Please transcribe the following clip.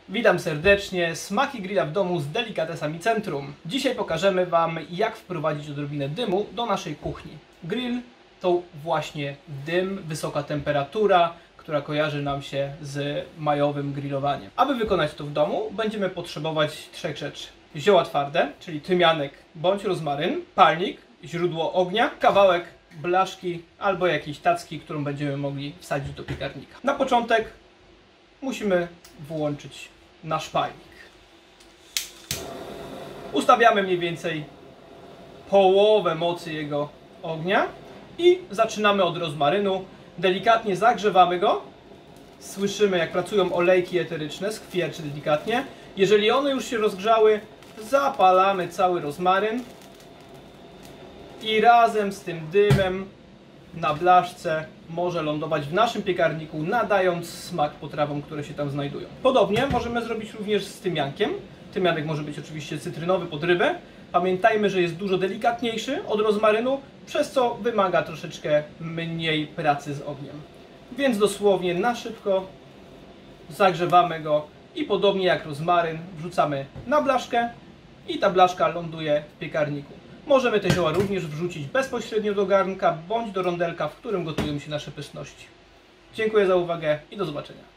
Witam serdecznie, smaki grilla w domu z Delikatesami Centrum. Dzisiaj pokażemy Wam, jak wprowadzić odrobinę dymu do naszej kuchni. Grill to właśnie dym, wysoka temperatura, która kojarzy nam się z majowym grillowaniem. Aby wykonać to w domu, będziemy potrzebować trzech rzeczy. Zioła twarde, czyli tymianek bądź rozmaryn, palnik, źródło ognia, kawałek blaszki albo jakiejś tacki, którą będziemy mogli wsadzić do piekarnika. Na początek musimy włączyć nasz palnik. Ustawiamy mniej więcej połowę mocy jego ognia i zaczynamy od rozmarynu. Delikatnie zagrzewamy go. Słyszymy, jak pracują olejki eteryczne, skwierczy delikatnie. Jeżeli one już się rozgrzały, zapalamy cały rozmaryn i razem z tym dymem na blaszce może lądować w naszym piekarniku, nadając smak potrawom, które się tam znajdują. Podobnie możemy zrobić również z tymiankiem. Tymianek może być oczywiście cytrynowy pod rybę. Pamiętajmy, że jest dużo delikatniejszy od rozmarynu, przez co wymaga troszeczkę mniej pracy z ogniem. Więc dosłownie na szybko zagrzewamy go i podobnie jak rozmaryn wrzucamy na blaszkę i ta blaszka ląduje w piekarniku. Możemy te zioła również wrzucić bezpośrednio do garnka bądź do rondelka, w którym gotują się nasze pyszności. Dziękuję za uwagę i do zobaczenia.